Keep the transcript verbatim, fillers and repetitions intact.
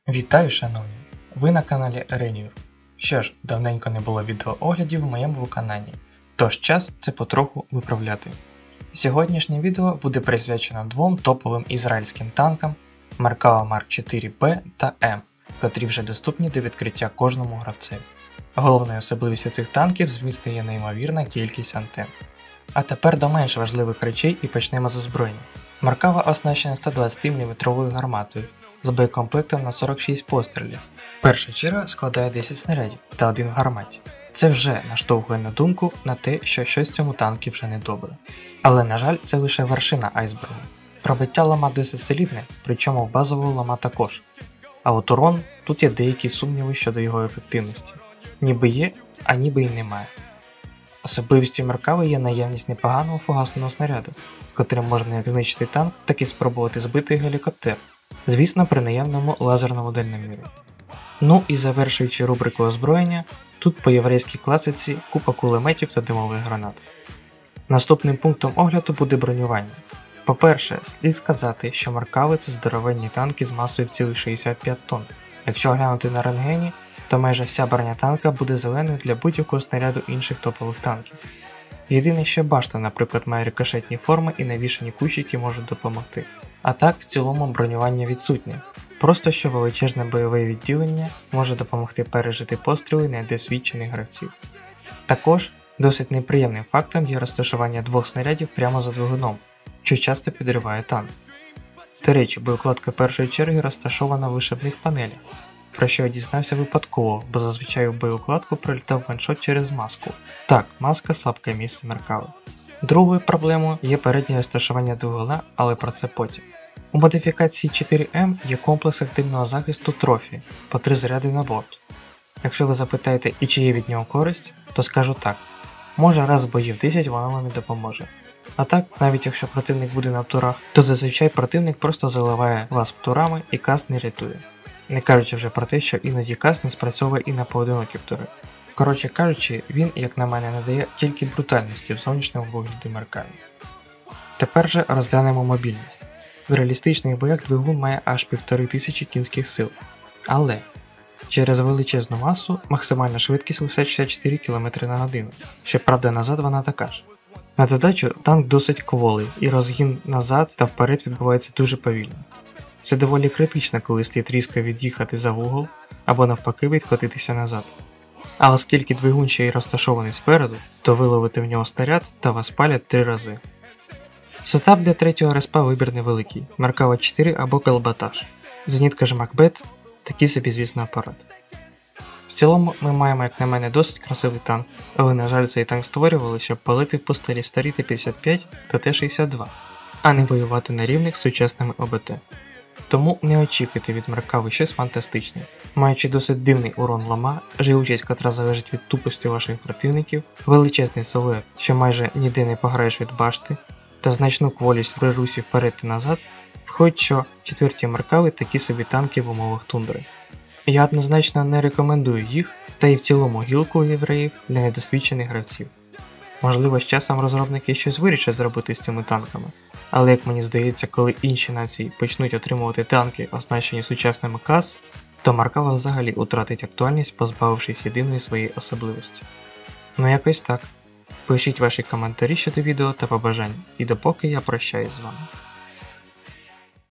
Вітаю, шановні! Ви на каналі Renewr. Що ж, давненько не було відеооглядів в моєму виконанні, тож час це потроху виправляти. Сьогоднішнє відео буде присвячено двом топовим ізраїльським танкам Merkava Марк чотири Б та М, котрі вже доступні до відкриття кожному гравцеві. Головною особливістю цих танків, звісно, є неймовірна кількість антенн. А тепер до менш важливих речей і почнемо з озброєння. Merkava оснащена сто двадцять міліметровою гарматою з боєкомплектом на сорок шість пострілів. Перша черга складає десять снарядів та один в гарматі. Це вже наштовхує на думку на те, що щось в цьому танку вже не добре. Але, на жаль, це лише вершина айсбергу. Пробиття лома досить солідне, причому в базового лома також. А от урон, тут є деякі сумніви щодо його ефективності. Ніби є, а ніби й немає. Особливістю Merkava є наявність непоганого фугасного снаряду, котрим можна як знищити танк, так і спробувати збити гелікоптер. Звісно, при наявному лазерному дальномірі. Ну і завершуючи рубрику озброєння, тут по єврейській класиці купа кулеметів та димових гранат. Наступним пунктом огляду буде бронювання. По-перше, слід сказати, що Merkava – це здоровенні танки з масою в цілих шістдесят п'ять тонн. Якщо глянути на рентгені, то майже вся броня танка буде зеленою для будь-якого снаряду інших топових танків. Єдине, що башта, наприклад, має рикошетні форми і навішані кущики можуть допомогти. А так, в цілому бронювання відсутнє. Просто що величезне бойове відділення може допомогти пережити постріли недосвідчених гравців. Також, досить неприємним фактом є розташування двох снарядів прямо за двигуном, що часто підриває танк. До речі, боєкладка першої черги розташована в вишибних панелях, про що я дізнався випадково, бо зазвичай у боєукладку прилітав ваншот через маску. Так, маска – слабке місце Merkava. Другою проблемою є переднє розташування двигуна, але про це потім. У модифікації чотири М є комплекс активного захисту трофі по три заряди на борт. Якщо ви запитаєте, і чи є від нього користь, то скажу так. Може раз в боїв десять воно вам і допоможе. А так, навіть якщо противник буде на птурах, то зазвичай противник просто заливає вас птурами і каст не рятує. Не кажучи вже про те, що іноді каст не спрацьовує і на поодинокі птури. Коротше кажучи, він, як на мене, надає тільки брутальності в зовнішньому вигляді Merkava. Тепер же розглянемо мобільність. В реалістичних боях двигун має аж півтори тисячі кінських сил. Але через величезну масу максимальна швидкість лише шістдесят чотири кілометри на годину. Щоправда, назад вона така ж. На додачу танк досить кволий і розгін назад та вперед відбувається дуже повільно. Це доволі критично, коли слід різко від'їхати за вугол або навпаки відкотитися назад. А оскільки двигун ще й розташований спереду, то виловити в нього снаряд та вас палять три рази. Сетап для третього респа вибір невеликий – Merkava чотири або Колбатаж. Зенітка ж Макбет – такий собі, звісно, апарат. В цілому ми маємо, як на мене, досить красивий танк, але, на жаль, цей танк створювали, щоб палити в пустелі старі Т п'ятдесят п'ять та Т шістдесят два, а не воювати на рівних з сучасними О Б Т. Тому не очікуйте від Merkava щось фантастичне. Маючи досить дивний урон лома, живучість, котра залежить від тупості ваших противників, величезний силует, що майже ніде не пограєш від башти, та значну кволість в рерусі вперед і назад, виходить, що четверті Merkava такі собі танки в умовах тундри. Я однозначно не рекомендую їх, та й в цілому гілку у євреїв для недосвідчених гравців. Можливо, з часом розробники щось вирішать зробити з цими танками, але як мені здається, коли інші нації почнуть отримувати танки, оснащені сучасними КАС, то Merkava взагалі утратить актуальність, позбавившись єдиної своєї особливості. Ну якось так. Пишіть ваші коментарі щодо відео та побажання, і допоки я прощаюсь з вами.